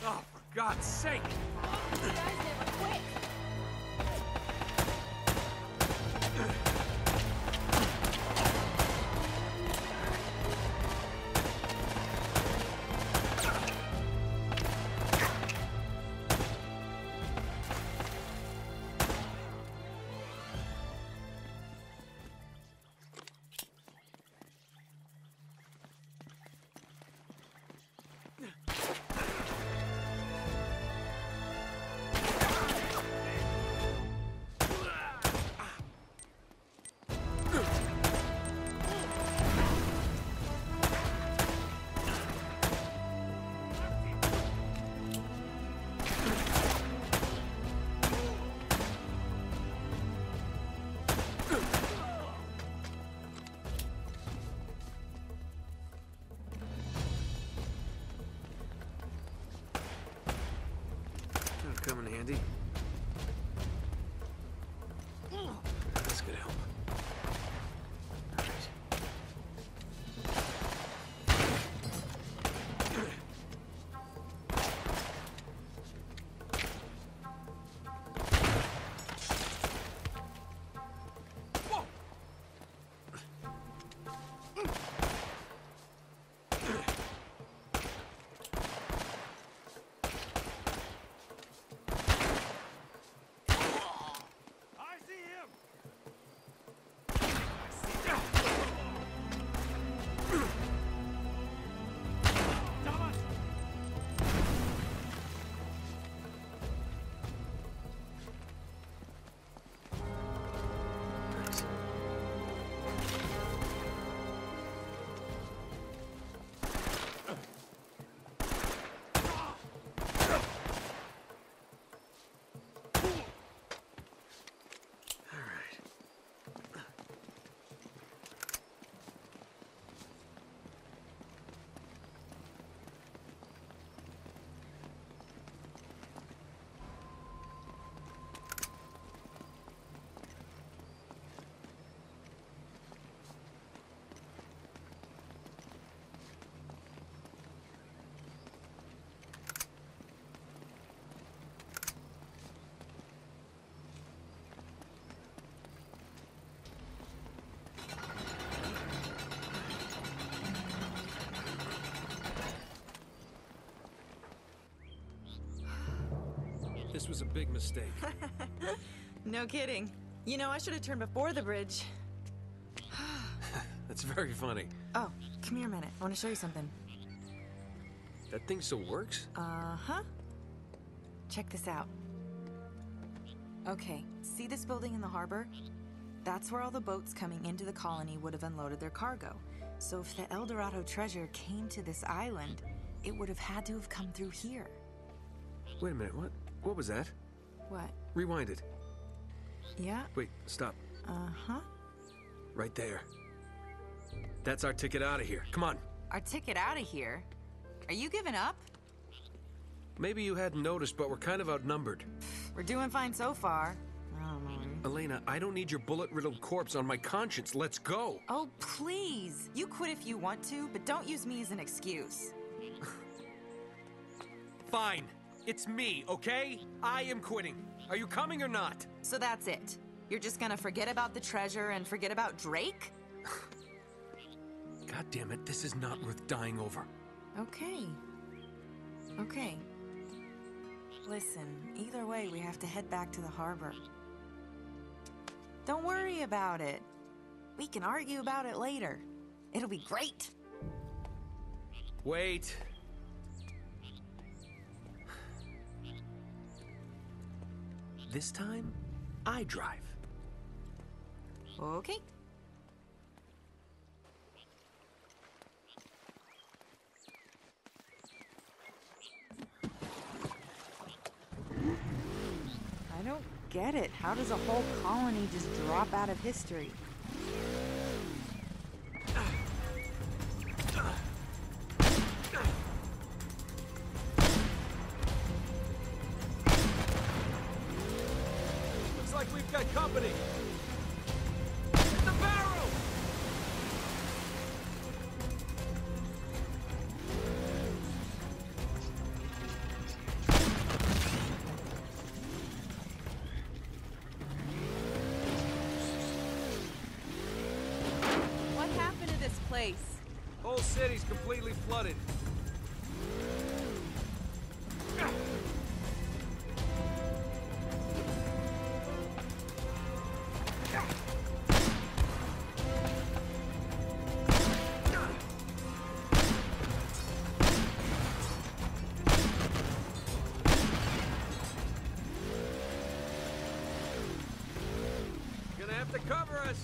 Oh, for God's sake! You guys never quit. Come in handy. This could help. This was a big mistake. No kidding. You know, I should have turned before the bridge. That's very funny. Oh, come here a minute. I want to show you something. That thing still works? Uh-huh. Check this out. Okay, see this building in the harbor? That's where all the boats coming into the colony would have unloaded their cargo. So if the El Dorado treasure came to this island, it would have had to have come through here. Wait a minute, what? What was that? What? Rewind it. Yeah? Wait, stop. Uh-huh. Right there. That's our ticket out of here. Come on. Our ticket out of here? Are you giving up? Maybe you hadn't noticed, but we're kind of outnumbered. We're doing fine so far. I don't know. Elena, I don't need your bullet-riddled corpse on my conscience. Let's go. Oh, please. You quit if you want to, but don't use me as an excuse. Fine. It's me, okay? I am quitting. Are you coming or not? So that's it. You're just gonna forget about the treasure and forget about Drake? God damn it, this is not worth dying over. Okay. Okay. Listen, either way, we have to head back to the harbor. Don't worry about it. We can argue about it later. It'll be great. Wait. This time, I drive. Okay. I don't get it. How does a whole colony just drop out of history? Looks like we've got company. Hit the barrel! whole city's completely flooded. Gonna have to cover us.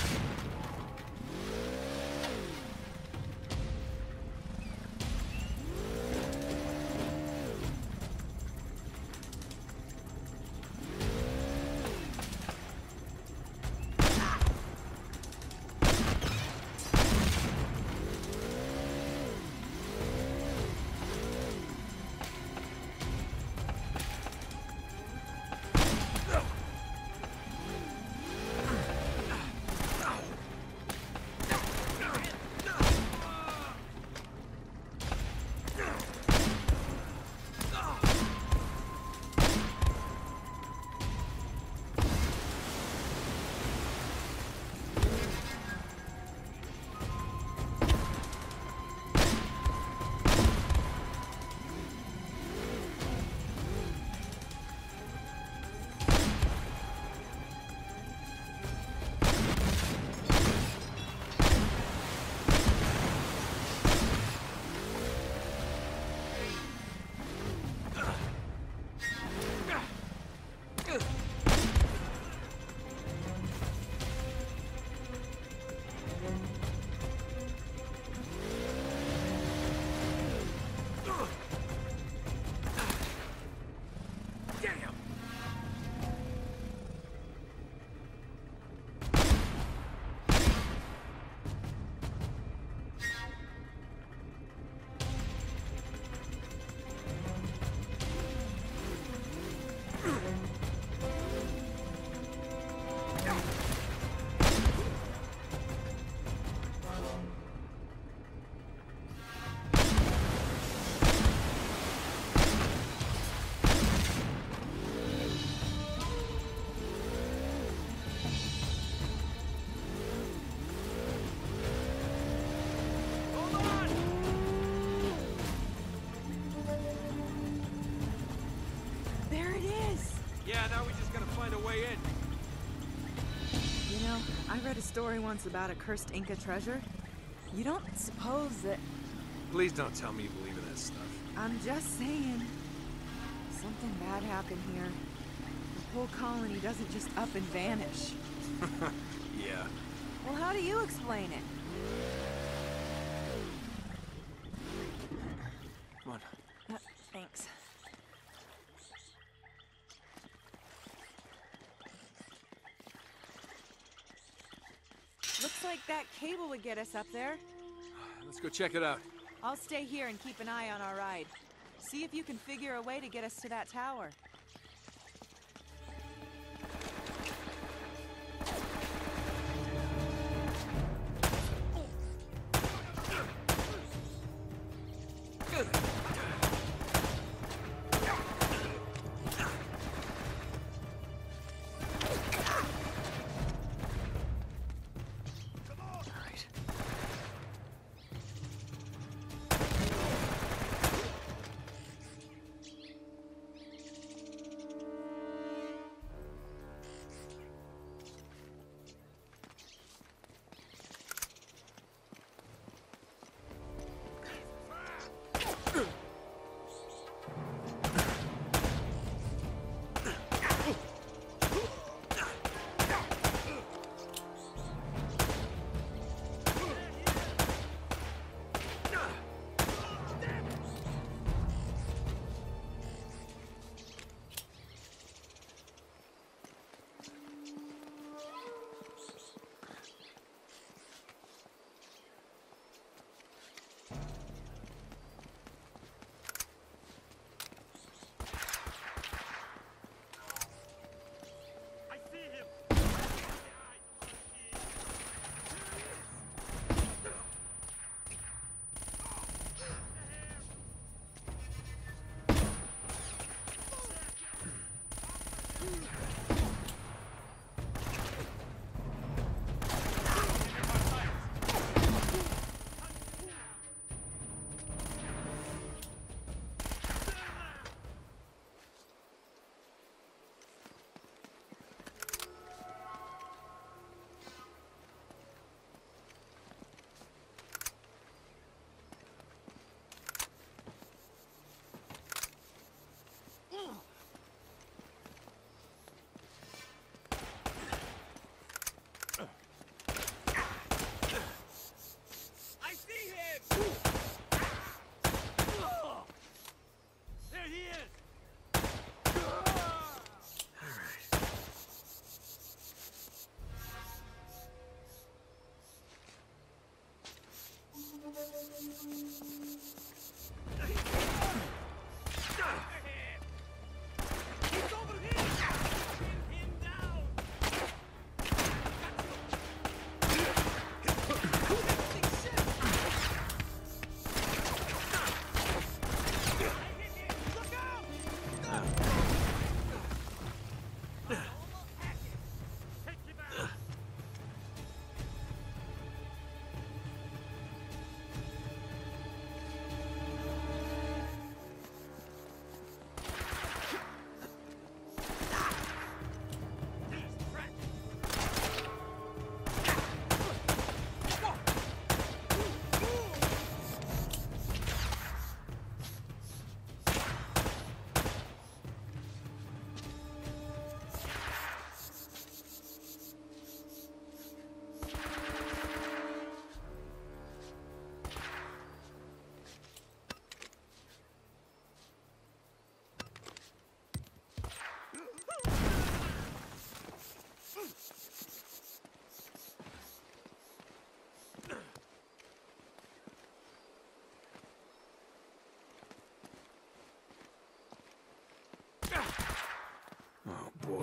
Now we just gotta find a way in. You know, I read a story once about a cursed Inca treasure. You don't suppose that... Please don't tell me you believe in that stuff. I'm just saying. Something bad happened here. The whole colony doesn't just up and vanish. Yeah. Well, how do you explain it? Come on. Thanks. Looks like that cable would get us up there. Let's go check it out. I'll stay here and keep an eye on our ride. See if you can figure a way to get us to that tower.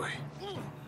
boy.